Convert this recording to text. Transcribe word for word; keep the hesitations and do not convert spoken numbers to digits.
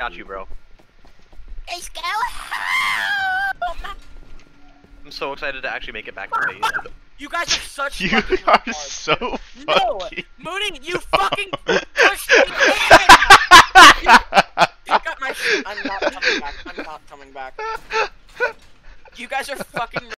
Got you, bro. Hey, Scout! I'm so excited to actually make it back to base. You guys are such You fucking are retards. so No! fucking Mooney, you dumb. fucking pushed me in! You pick up my shit. I'm not coming back. I'm not coming back. You guys are fucking